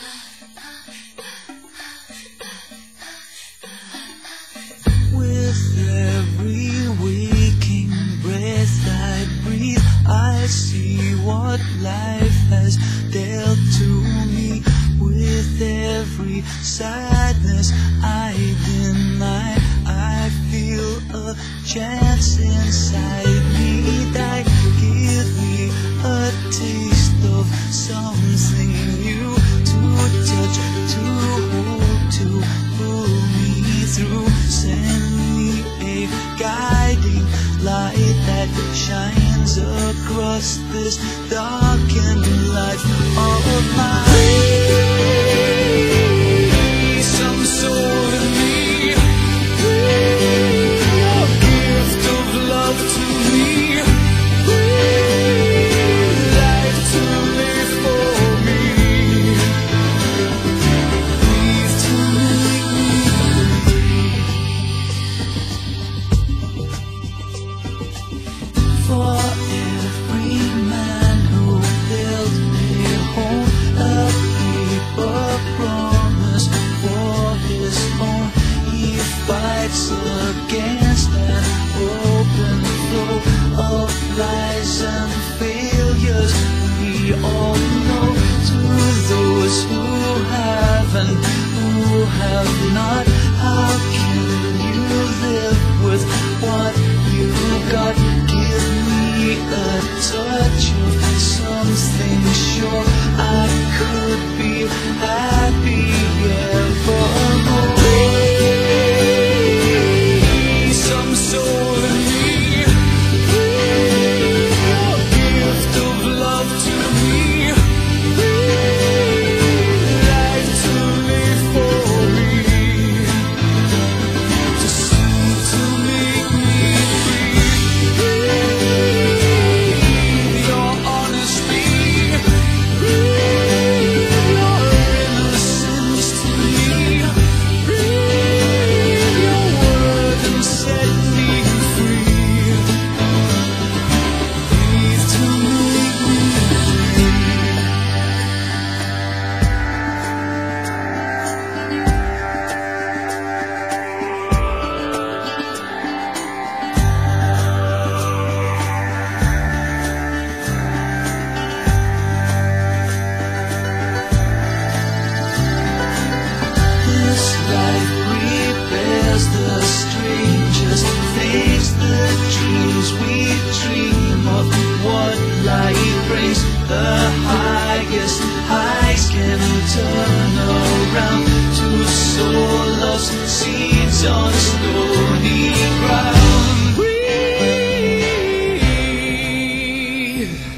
With every waking breath I breathe, I see what life has dealt to me. With every sadness I deny, I feel a chance inside me die. Give me a taste of something new, to touch, to hold, to pull me through. Send me a guiding light that shines across this darkened life of mine. Some soul in me, a gift of love to me, life to live for me, breathe to make me free. For every man who built a home, a paper promise for his own, he fights against an open flow of lies and failures. We all know, to those who have and who have not, how can you live with what you got? Give me a touch of something sure, I could be happy evermore. Some soul in me, a gift of love to me, life to live for me, to see, to make me free. Your honesty, your innocence to me, your word and set me free. Breathe to make me free. This life prepares the strangest things, the dreams we dream of. What life brings, the highest highs can turn around to sow lost seeds on stony ground. Breathe.